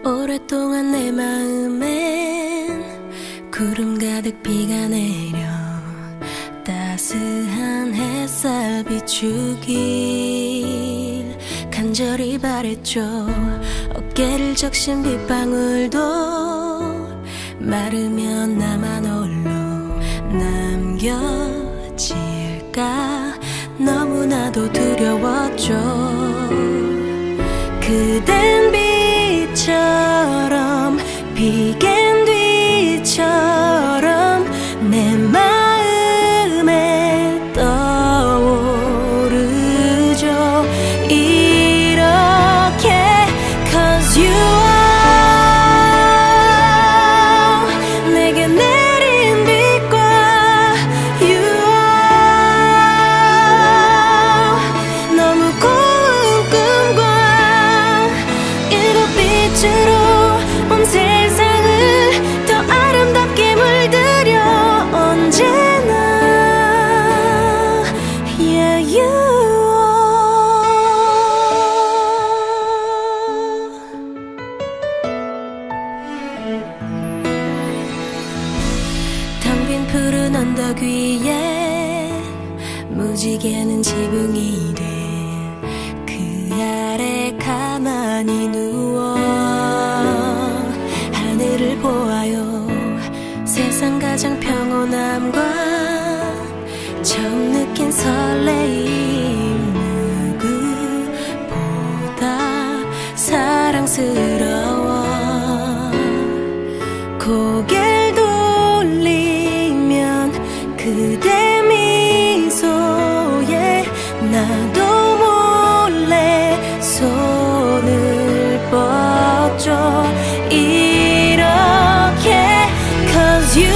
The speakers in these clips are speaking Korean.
오랫동안 내 마음엔 구름 가득 비가 내려 따스한 햇살 비추길 간절히 바랬죠. 어깨를 적신 빗방울도 마르면 나만 홀로 남겨질까 너무나도 두려웠죠. 그댄 빛처럼 비겐 뒤처럼 내 마음에 떠오르죠. 이렇게 Cause you are 내게 내린 빛과 You are 너무 고운 꿈과 일곱 빛으로 온 세상을 더 아름답게 물들여 언제나 Yeah you 텅 빈 푸른 언덕 위에 무지개는 지붕이 돼 그 아래 가만히 누워 하늘을 보아요. 세상 가장 평온함과 처음 느낀 설레임 누구보다 사랑스러워. 고개를 돌리면 그대 미소에 나도 몰래 손을 뻗죠. 이렇게 Cause you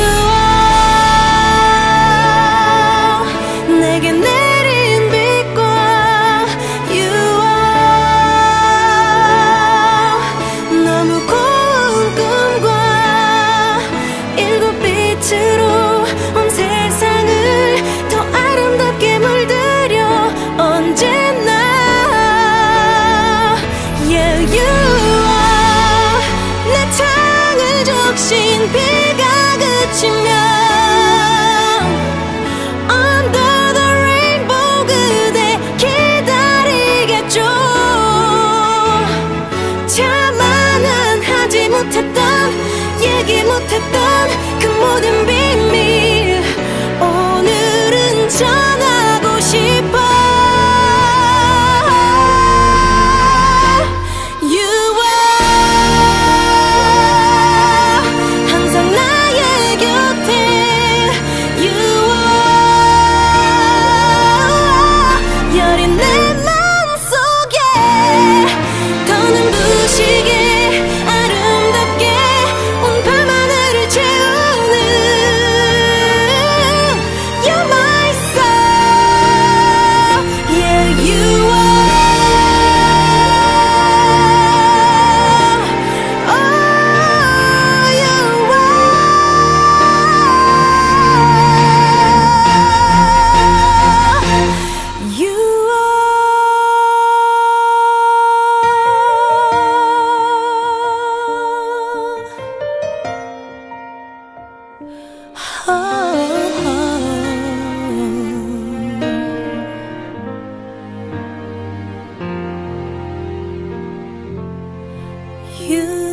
are 내게 내린 빛과 You are 너무 고운 꿈과 일곱 빛으로 온 세상을 더 아름답게 물들여 언제나 Yeah you are 내 창을 적신 비가 그치면 Under the rainbow 그대 기다리겠죠. 차마는 하지 못했던 얘기 못했던 그 모든 비밀 오늘은 전하고 싶어. You are 항상 나의 곁에 You are 여린 내 맘속에 더 눈부시게 아름답게 온 밤하늘을 채우는 You're my soul Yeah you are Oh you are You are You